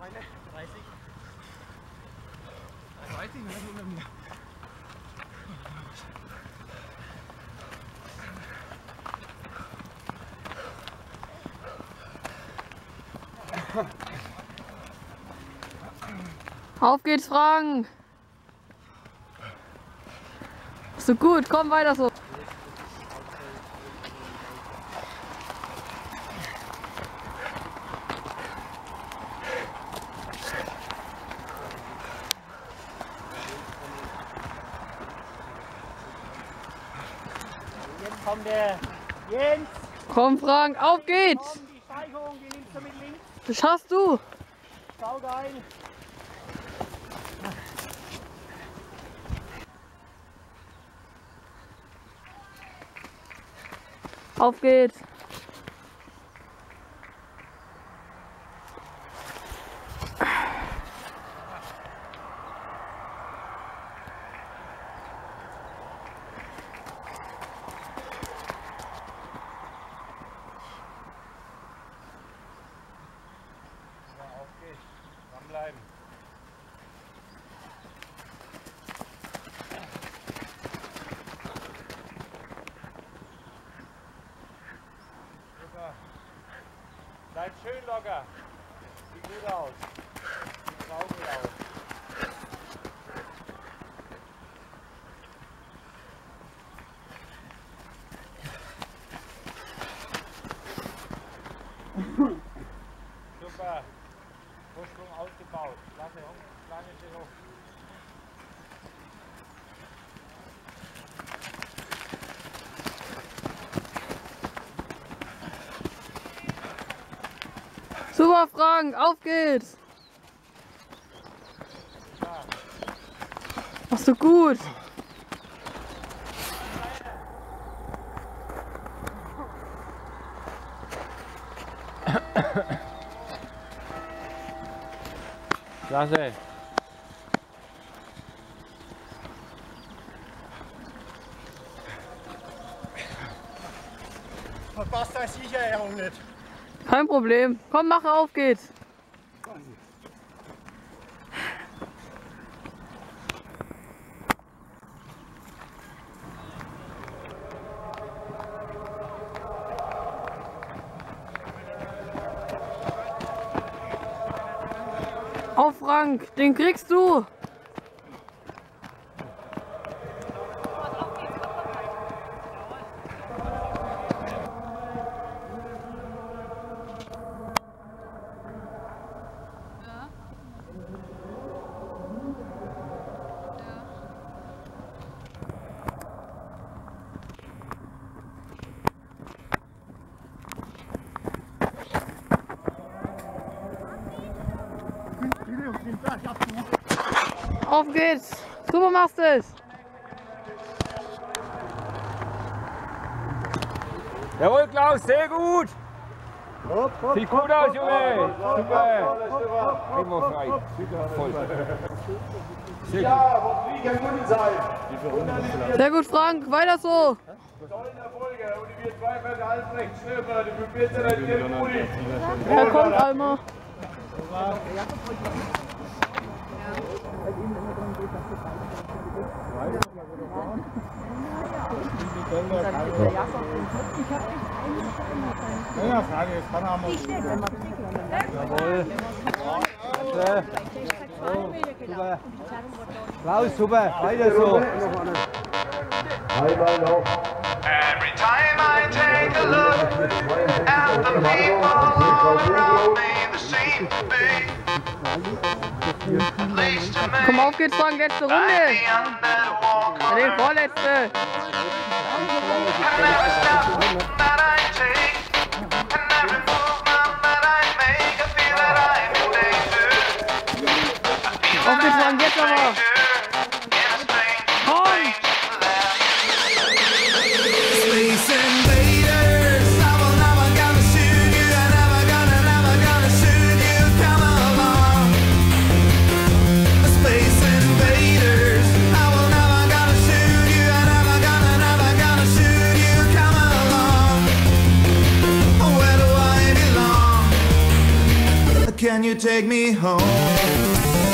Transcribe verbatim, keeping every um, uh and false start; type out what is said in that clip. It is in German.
Meine dreißig. dreißig, dann ist unter mir. Auf geht's, Frank! So gut, komm weiter so. Jetzt kommt der Jens. Komm, Frank, auf geht's! Komm, die Steigung, die nimmst du mit links. Das schaffst du! Schau geil. Auf geht's! Bleiben. Super. Bleib schön locker. Sieht gut aus. Sieht traurig aus. Super. Vorsprung ausgebaut. Klasse, lange schön hoch. Super, Frank, auf geht's! Ja. Machst du gut! Klasse. Verpasst das sicher auch nicht. Kein Problem. Komm, mach auf geht's! Auf, Frank, den kriegst du! Auf geht's! Super machst du es! Jawohl, Klaus, sehr gut! Sieht gut aus, Junge! Super! Immer frei. Voll. Sehr gut. Ja, wie kann gut sein? Sehr gut, Frank, weiter so! Tollen Erfolge und wir zwei werden Albrecht Schnöber, du bist ja der Rudi. Er kommt, Alma. Ja, Frage ist, wann haben wir es? Jawohl. Oh, super. Klaus, super. Weiter so. Einmal noch. Every time I take a look at the people all around me, there seem to be at least a Komm, man auf geht's, Frank, letzte like Runde! me under the walk Ja, den vorletzte! and every step that I take and every movement that I make, I feel that I'm in danger. I feel Auf geht's, that Frank, I'm jetzt in aber! danger in a strange, Komm! strange land. Space invaders, I will never gonna shoot you, I never gonna, never gonna shoot you, come along. Space invaders, I will never gonna shoot you, I never gonna, never gonna shoot you, come along. you take me home?